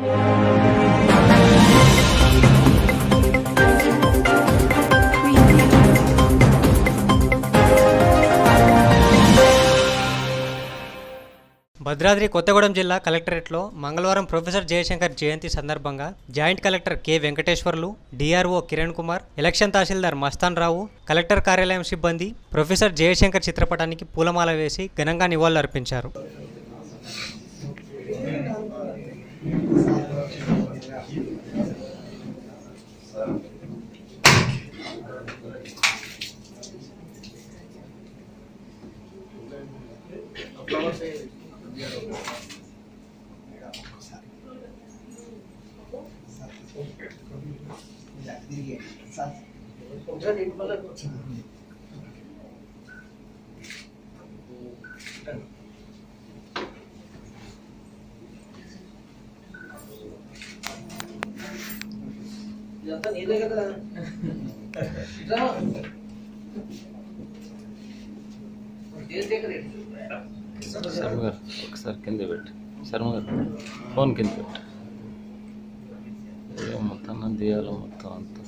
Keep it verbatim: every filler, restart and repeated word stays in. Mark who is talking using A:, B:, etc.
A: భద్రాద్రి కొత్తగూడెం జిల్లా కలెక్టరేట్లో మంగళవారం ప్రొఫెసర్ జయశంకర్ జయంతి సందర్భంగా joint collector K Venkateswarlu, DRO Kiran Kumar, election తహసీల్దార్ మస్తాన్ రావు, కలెక్టర్ కార్యాలయం సిబ్బంది ప్రొఫెసర్ జయశంకర్ చిత్రపటానికి పూలమాల వేసి ఘనంగా నివాళులర్పించారు.
B: ఇదంతా నీదే కదా.
C: శర్మ గారు ఒకసారి కింద పెట్టు. శర్మ గారు ఫోన్ కింద పెట్టు. మొత్తం దియాలో మొత్తం అంతా